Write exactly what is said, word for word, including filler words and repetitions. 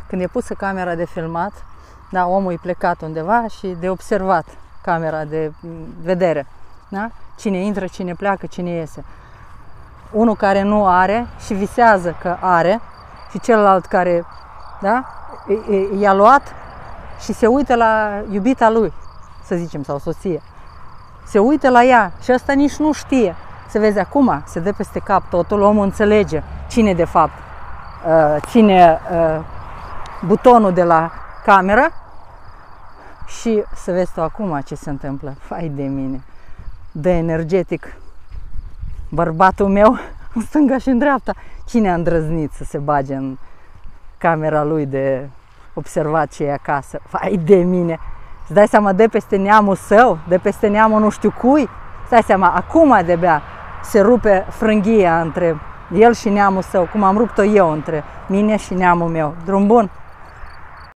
Când e pusă camera de filmat, da, omul e plecat undeva și de observat camera de vedere. Da? Cine intră, cine pleacă, cine iese. Unul care nu are și visează că are și celălalt care, da, i-a luat și se uită la iubita lui, să zicem, sau soție. Se uită la ea și ăsta nici nu știe. Se vezi acum, se dă peste cap totul, omul înțelege cine de fapt ține butonul de la cameră și să vezi tu acum ce se întâmplă. Fai de mine, de energetic bărbatul meu în stânga și în dreapta. Cine a îndrăznit să se bage în camera lui de observat ce e acasă? Fai de mine! Îți dai seama, de peste neamul său, de peste neamul nu știu cui? Îți dai seama, acum de-abia se rupe frânghia între el și neamul său, cum am rupt-o eu între mine și neamul meu. Drum bun!